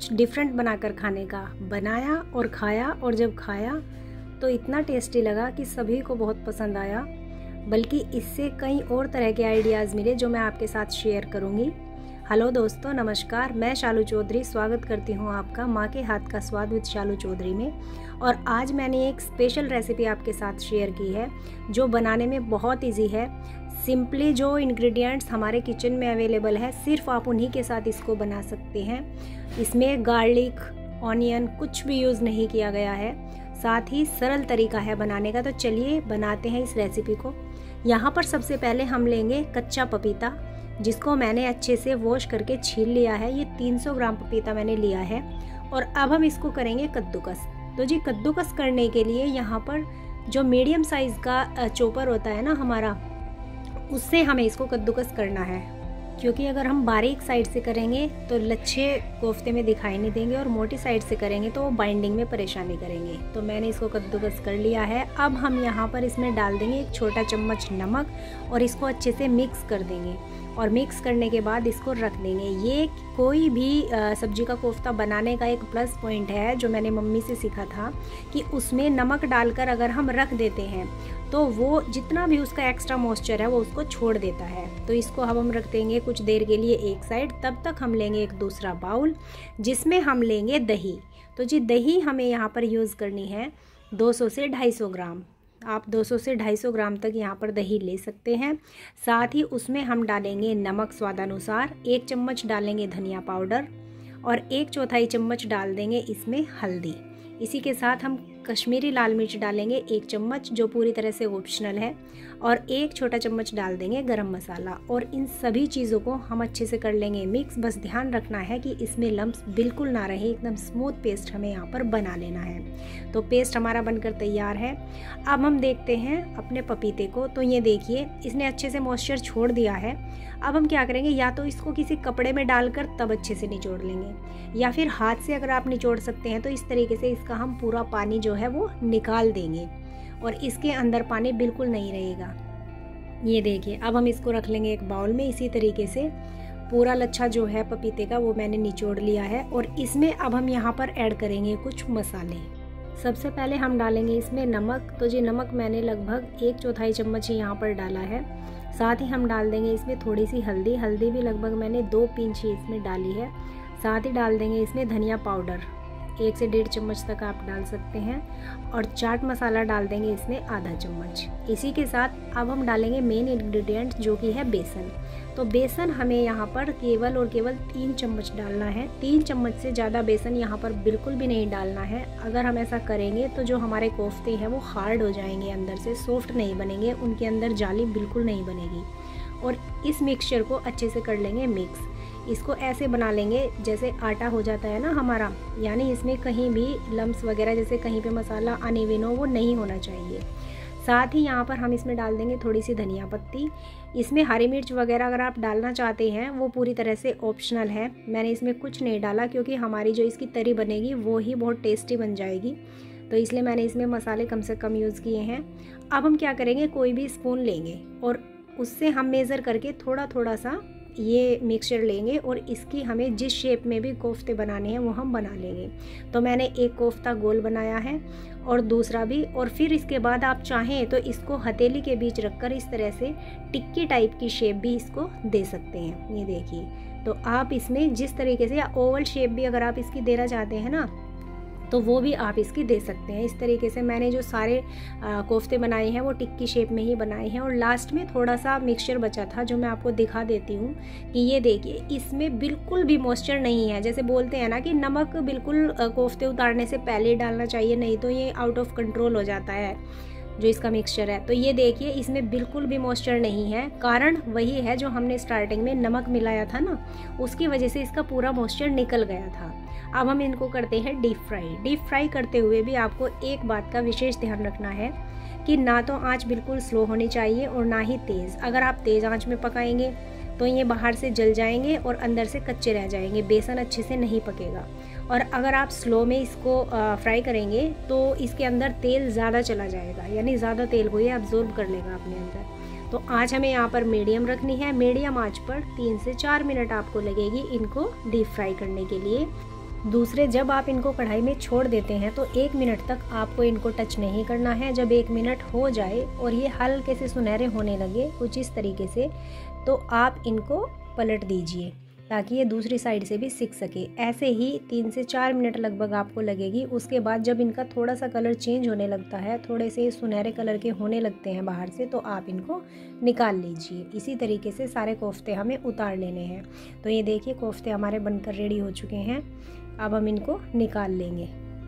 कुछ डिफरेंट बनाकर खाने का। बनाया और खाया, और जब खाया तो इतना टेस्टी लगा कि सभी को बहुत पसंद आया। बल्कि इससे कई और तरह के आइडियाज़ मिले जो मैं आपके साथ शेयर करूँगी। हेलो दोस्तों, नमस्कार। मैं शालू चौधरी स्वागत करती हूँ आपका माँ के हाथ का स्वाद विद शालू चौधरी में। और आज मैंने एक स्पेशल रेसिपी आपके साथ शेयर की है जो बनाने में बहुत इजी है। सिंपली जो इंग्रेडिएंट्स हमारे किचन में अवेलेबल है, सिर्फ आप उन्हीं के साथ इसको बना सकते हैं। इसमें गार्लिक, ऑनियन कुछ भी यूज़ नहीं किया गया है। साथ ही सरल तरीका है बनाने का। तो चलिए बनाते हैं इस रेसिपी को। यहाँ पर सबसे पहले हम लेंगे कच्चा पपीता, जिसको मैंने अच्छे से वॉश करके छील लिया है। ये 300 ग्राम पपीता मैंने लिया है। और अब हम इसको करेंगे कद्दूकस। तो जी कद्दूकस करने के लिए यहाँ पर जो मीडियम साइज़ का चॉपर होता है ना हमारा, उससे हमें इसको कद्दूकस करना है। क्योंकि अगर हम बारीक साइड से करेंगे तो लच्छे कोफ्ते में दिखाई नहीं देंगे, और मोटी साइड से करेंगे तो वो बाइंडिंग में परेशानी करेंगे। तो मैंने इसको कद्दूकस कर लिया है। अब हम यहाँ पर इसमें डाल देंगे 1 छोटा चम्मच नमक और इसको अच्छे से मिक्स कर देंगे। और मिक्स करने के बाद इसको रख देंगे। ये कोई भी सब्जी का कोफ्ता बनाने का एक प्लस पॉइंट है जो मैंने मम्मी से सीखा था, कि उसमें नमक डालकर अगर हम रख देते हैं तो वो जितना भी उसका एक्स्ट्रा मॉइस्चर है वो उसको छोड़ देता है। तो इसको अब हम रख देंगे कुछ देर के लिए एक साइड। तब तक हम लेंगे एक दूसरा बाउल जिसमें हम लेंगे दही। तो जी दही हमें यहाँ पर यूज़ करनी है 200 से 250 ग्राम। आप 200 से 250 ग्राम तक यहाँ पर दही ले सकते हैं। साथ ही उसमें हम डालेंगे नमक स्वादानुसार, 1 चम्मच डालेंगे धनिया पाउडर और 1/4 चम्मच डाल देंगे इसमें हल्दी। इसी के साथ हम कश्मीरी लाल मिर्च डालेंगे 1 चम्मच, जो पूरी तरह से ऑप्शनल है, और 1 छोटा चम्मच डाल देंगे गरम मसाला। और इन सभी चीज़ों को हम अच्छे से कर लेंगे मिक्स। बस ध्यान रखना है कि इसमें लम्स बिल्कुल ना रहे, एकदम स्मूथ पेस्ट हमें यहाँ पर बना लेना है। तो पेस्ट हमारा बनकर तैयार है। अब हम देखते हैं अपने पपीते को। तो ये देखिए इसने अच्छे से मॉइस्चर छोड़ दिया है। अब हम क्या करेंगे, या तो इसको किसी कपड़े में डालकर तब अच्छे से निचोड़ लेंगे, या फिर हाथ से अगर आप निचोड़ सकते हैं तो इस तरीके से इसका हम पूरा पानी जो है वो निकाल देंगे और इसके अंदर पानी बिल्कुल नहीं रहेगा। ये देखिए अब हम इसको रख लेंगे एक बाउल में। इसी तरीके से पूरा लच्छा जो है पपीते का वो मैंने निचोड़ लिया है। और इसमें अब हम यहाँ पर ऐड करेंगे कुछ मसाले। सबसे पहले हम डालेंगे इसमें नमक। तो जी नमक मैंने लगभग 1/4 चम्मच ही यहाँ पर डाला है। साथ ही हम डाल देंगे इसमें थोड़ी सी हल्दी। हल्दी भी लगभग मैंने 2 पिंच ही इसमें डाली है। साथ ही डाल देंगे इसमें धनिया पाउडर, 1 से 1.5 चम्मच तक आप डाल सकते हैं। और चाट मसाला डाल देंगे इसमें आधा चम्मच। इसी के साथ अब हम डालेंगे मेन इंग्रेडिएंट जो कि है बेसन। तो बेसन हमें यहाँ पर केवल और केवल 3 चम्मच डालना है। 3 चम्मच से ज़्यादा बेसन यहाँ पर बिल्कुल भी नहीं डालना है। अगर हम ऐसा करेंगे तो जो हमारे कोफ्ते हैं वो हार्ड हो जाएंगे, अंदर से सॉफ्ट नहीं बनेंगे, उनके अंदर जाली बिल्कुल नहीं बनेगी। और इस मिक्सचर को अच्छे से कर लेंगे मिक्स। इसको ऐसे बना लेंगे जैसे आटा हो जाता है ना हमारा, यानी इसमें कहीं भी लम्स वगैरह जैसे कहीं पे मसाला अनइवन हो वो नहीं होना चाहिए। साथ ही यहाँ पर हम इसमें डाल देंगे थोड़ी सी धनिया पत्ती। इसमें हरी मिर्च वगैरह अगर आप डालना चाहते हैं वो पूरी तरह से ऑप्शनल है। मैंने इसमें कुछ नहीं डाला क्योंकि हमारी जो इसकी तरी बनेगी वो ही बहुत टेस्टी बन जाएगी। तो इसलिए मैंने इसमें मसाले कम से कम यूज़ किए हैं। अब हम क्या करेंगे, कोई भी स्पून लेंगे और उससे हम मेज़र करके थोड़ा थोड़ा सा ये मिक्सचर लेंगे और इसकी हमें जिस शेप में भी कोफ्ते बनाने हैं वो हम बना लेंगे। तो मैंने एक कोफ्ता गोल बनाया है और दूसरा भी। और फिर इसके बाद आप चाहें तो इसको हथेली के बीच रखकर इस तरह से टिक्की टाइप की शेप भी इसको दे सकते हैं। ये देखिए, तो आप इसमें जिस तरीके से, या ओवल शेप भी अगर आप इसकी देना चाहते हैं ना तो वो भी आप इसकी दे सकते हैं। इस तरीके से मैंने जो सारे कोफ्ते बनाए हैं वो टिक्की शेप में ही बनाए हैं। और लास्ट में थोड़ा सा मिक्सचर बचा था जो मैं आपको दिखा देती हूँ कि ये देखिए इसमें बिल्कुल भी मॉइस्चर नहीं है। जैसे बोलते हैं ना कि नमक बिल्कुल कोफ्ते उतारने से पहले ही डालना चाहिए, नहीं तो ये आउट ऑफ कंट्रोल हो जाता है जो इसका मिक्सचर है। तो ये देखिए इसमें बिल्कुल भी मॉइस्चर नहीं है। कारण वही है जो हमने स्टार्टिंग में नमक मिलाया था ना, उसकी वजह से इसका पूरा मॉइस्चर निकल गया था। अब हम इनको करते हैं डीप फ्राई। डीप फ्राई करते हुए भी आपको एक बात का विशेष ध्यान रखना है कि ना तो आंच बिल्कुल स्लो होनी चाहिए और ना ही तेज़। अगर आप तेज़ आंच में पकाएंगे तो ये बाहर से जल जाएंगे और अंदर से कच्चे रह जाएंगे, बेसन अच्छे से नहीं पकेगा। और अगर आप स्लो में इसको फ्राई करेंगे तो इसके अंदर तेल ज़्यादा चला जाएगा, यानी ज़्यादा तेल को ये अब्जॉर्ब कर लेगा अपने अंदर। तो आँच हमें यहाँ पर मीडियम रखनी है। मीडियम आँच पर 3 से 4 मिनट आपको लगेगी इनको डीप फ्राई करने के लिए। दूसरे, जब आप इनको कढ़ाई में छोड़ देते हैं तो 1 मिनट तक आपको इनको टच नहीं करना है। जब 1 मिनट हो जाए और ये हल्के से सुनहरे होने लगे कुछ इस तरीके से, तो आप इनको पलट दीजिए ताकि ये दूसरी साइड से भी सिक सके। ऐसे ही 3 से 4 मिनट लगभग आपको लगेगी। उसके बाद जब इनका थोड़ा सा कलर चेंज होने लगता है, थोड़े से सुनहरे कलर के होने लगते हैं बाहर से, तो आप इनको निकाल लीजिए। इसी तरीके से सारे कोफ्ते हमें उतार लेने हैं। तो ये देखिए कोफ्ते हमारे बनकर रेडी हो चुके हैं। अब हम इनको निकाल लेंगे।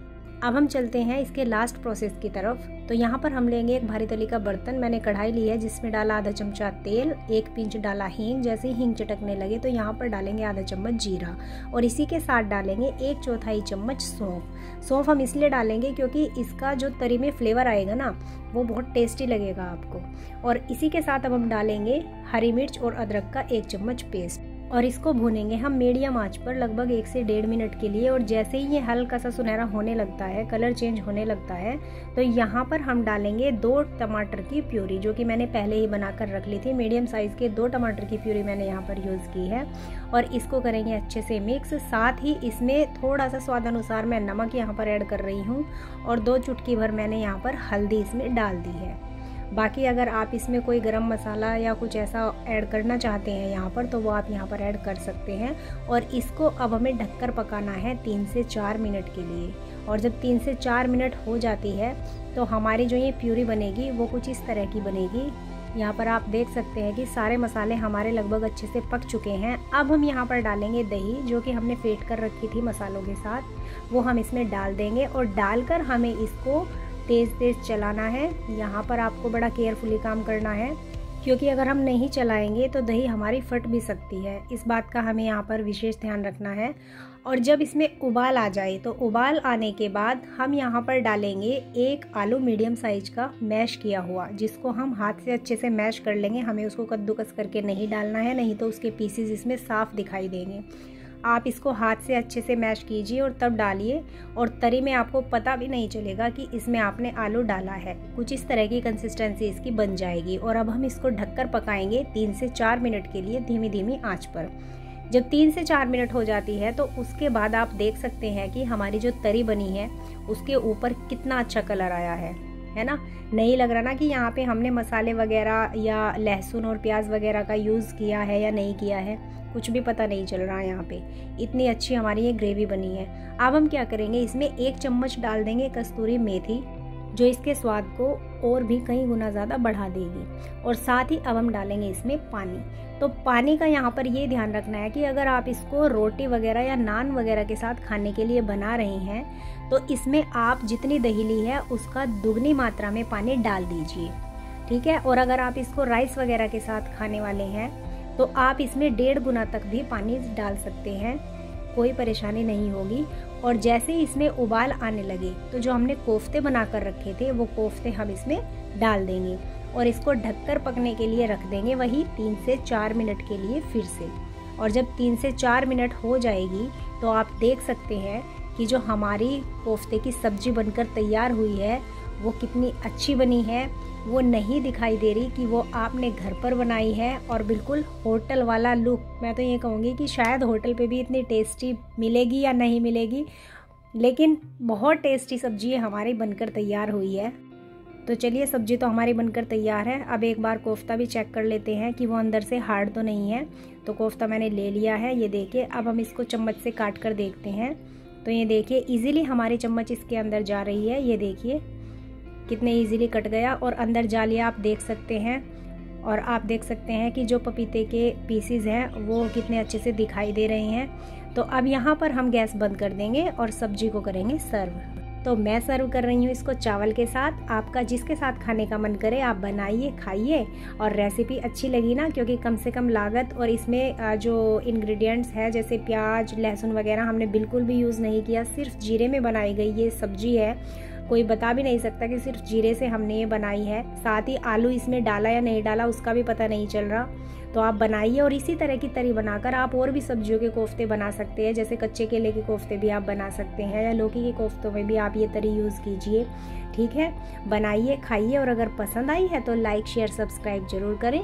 अब हम चलते हैं इसके लास्ट प्रोसेस की तरफ। तो यहाँ पर हम लेंगे एक भारी तली का बर्तन। मैंने कढ़ाई ली है जिसमें डाला आधा चमचा तेल, 1 पिंच डाला हींग। जैसे ही हींग चटकने लगे तो यहाँ पर डालेंगे आधा चम्मच जीरा और इसी के साथ डालेंगे 1/4 चम्मच सौंफ। सौंफ हम इसलिए डालेंगे क्योंकि इसका जो तरी में फ्लेवर आएगा ना, वो बहुत टेस्टी लगेगा आपको। और इसी के साथ अब हम डालेंगे हरी मिर्च और अदरक का 1 चम्मच पेस्ट और इसको भूनेंगे हम मीडियम आंच पर लगभग 1 से 1.5 मिनट के लिए। और जैसे ही ये हल्का सा सुनहरा होने लगता है, कलर चेंज होने लगता है, तो यहाँ पर हम डालेंगे 2 टमाटर की प्यूरी, जो कि मैंने पहले ही बनाकर रख ली थी। मीडियम साइज़ के 2 टमाटर की प्यूरी मैंने यहाँ पर यूज़ की है और इसको करेंगे अच्छे से मिक्स। साथ ही इसमें थोड़ा सा स्वाद अनुसार मैं नमक यहाँ पर ऐड कर रही हूँ और 2 चुटकी भर मैंने यहाँ पर हल्दी इसमें डाल दी है। बाकी अगर आप इसमें कोई गरम मसाला या कुछ ऐसा ऐड करना चाहते हैं यहाँ पर, तो वो आप यहाँ पर ऐड कर सकते हैं। और इसको अब हमें ढककर पकाना है 3 से 4 मिनट के लिए। और जब 3 से 4 मिनट हो जाती है तो हमारी जो ये प्यूरी बनेगी वो कुछ इस तरह की बनेगी। यहाँ पर आप देख सकते हैं कि सारे मसाले हमारे लगभग अच्छे से पक चुके हैं। अब हम यहाँ पर डालेंगे दही, जो कि हमने फेंट कर रखी थी मसालों के साथ, वो हम इसमें डाल देंगे। और डालकर हमें इसको तेज़ चलाना है। यहाँ पर आपको बड़ा केयरफुली काम करना है क्योंकि अगर हम नहीं चलाएंगे तो दही हमारी फट भी सकती है। इस बात का हमें यहाँ पर विशेष ध्यान रखना है। और जब इसमें उबाल आ जाए तो उबाल आने के बाद हम यहाँ पर डालेंगे 1 आलू मीडियम साइज का मैश किया हुआ, जिसको हम हाथ से अच्छे से मैश कर लेंगे। हमें उसको कद्दूकस करके नहीं डालना है, नहीं तो उसके पीसेस इसमें साफ दिखाई देंगे। आप इसको हाथ से अच्छे से मैश कीजिए और तब डालिए। और तरी में आपको पता भी नहीं चलेगा कि इसमें आपने आलू डाला है। कुछ इस तरह की कंसिस्टेंसी इसकी बन जाएगी। और अब हम इसको ढककर पकाएंगे 3 से 4 मिनट के लिए धीमी धीमी आंच पर। जब 3 से 4 मिनट हो जाती है तो उसके बाद आप देख सकते हैं कि हमारी जो तरी बनी है उसके ऊपर कितना अच्छा कलर आया है ना। नहीं लग रहा ना कि यहाँ पे हमने मसाले वगैरह या लहसुन और प्याज वगैरह का यूज़ किया है या नहीं किया है, कुछ भी पता नहीं चल रहा है। यहाँ पे इतनी अच्छी हमारी ये ग्रेवी बनी है। अब हम क्या करेंगे, इसमें 1 चम्मच डाल देंगे कस्तूरी मेथी, जो इसके स्वाद को और भी कई गुना ज़्यादा बढ़ा देगी। और साथ ही अब हम डालेंगे इसमें पानी। तो पानी का यहाँ पर ये ध्यान रखना है कि अगर आप इसको रोटी वगैरह या नान वगैरह के साथ खाने के लिए बना रही हैं तो इसमें आप जितनी दही ली है उसका दुगनी मात्रा में पानी डाल दीजिए, ठीक है। और अगर आप इसको राइस वगैरह के साथ खाने वाले हैं तो आप इसमें 1.5 गुना तक भी पानी डाल सकते हैं, कोई परेशानी नहीं होगी। और जैसे ही इसमें उबाल आने लगे तो जो हमने कोफ्ते बनाकर रखे थे वो कोफ्ते हम इसमें डाल देंगे और इसको ढककर पकने के लिए रख देंगे, वही 3 से 4 मिनट के लिए फिर से। और जब 3 से 4 मिनट हो जाएगी तो आप देख सकते हैं कि जो हमारी कोफ्ते की सब्जी बनकर तैयार हुई है वो कितनी अच्छी बनी है। वो नहीं दिखाई दे रही कि वो आपने घर पर बनाई है और बिल्कुल होटल वाला लुक। मैं तो ये कहूँगी कि शायद होटल पे भी इतनी टेस्टी मिलेगी या नहीं मिलेगी, लेकिन बहुत टेस्टी सब्जी हमारी बनकर तैयार हुई है। तो चलिए, सब्जी तो हमारी बनकर तैयार है। अब एक बार कोफ्ता भी चेक कर लेते हैं कि वो अंदर से हार्ड तो नहीं है। तो कोफ्ता मैंने ले लिया है, ये देखिए। अब हम इसको चम्मच से काट कर देखते हैं। तो ये देखिए इजीली हमारी चम्मच इसके अंदर जा रही है। ये देखिए कितने इजीली कट गया और अंदर जा लिया, आप देख सकते हैं। और आप देख सकते हैं कि जो पपीते के पीसीज हैं वो कितने अच्छे से दिखाई दे रहे हैं। तो अब यहाँ पर हम गैस बंद कर देंगे और सब्जी को करेंगे सर्व। तो मैं सर्व कर रही हूँ इसको चावल के साथ। आपका जिसके साथ खाने का मन करे आप बनाइए, खाइए। और रेसिपी अच्छी लगी ना, क्योंकि कम से कम लागत और इसमें जो इंग्रेडिएंट्स है जैसे प्याज लहसुन वगैरह हमने बिल्कुल भी यूज़ नहीं किया। सिर्फ जीरे में बनाई गई ये सब्जी है। कोई बता भी नहीं सकता कि सिर्फ जीरे से हमने ये बनाई है। साथ ही आलू इसमें डाला या नहीं डाला उसका भी पता नहीं चल रहा। तो आप बनाइए और इसी तरह की तरी बनाकर आप और भी सब्जियों के कोफ्ते बना सकते हैं। जैसे कच्चे केले के कोफ्ते भी आप बना सकते हैं या लौकी के कोफ्तों में भी आप ये तरी यूज़ कीजिए, ठीक है। बनाइए, खाइए और अगर पसंद आई है तो लाइक शेयर सब्सक्राइब जरूर करें।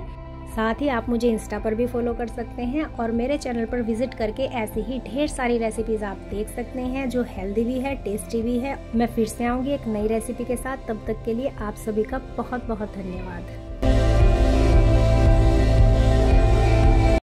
साथ ही आप मुझे इंस्टा पर भी फॉलो कर सकते हैं और मेरे चैनल पर विजिट करके ऐसे ही ढेर सारी रेसिपीज़ आप देख सकते हैं जो हेल्दी भी है, टेस्टी भी है। मैं फिर से आऊँगी एक नई रेसिपी के साथ, तब तक के लिए आप सभी का बहुत बहुत धन्यवाद।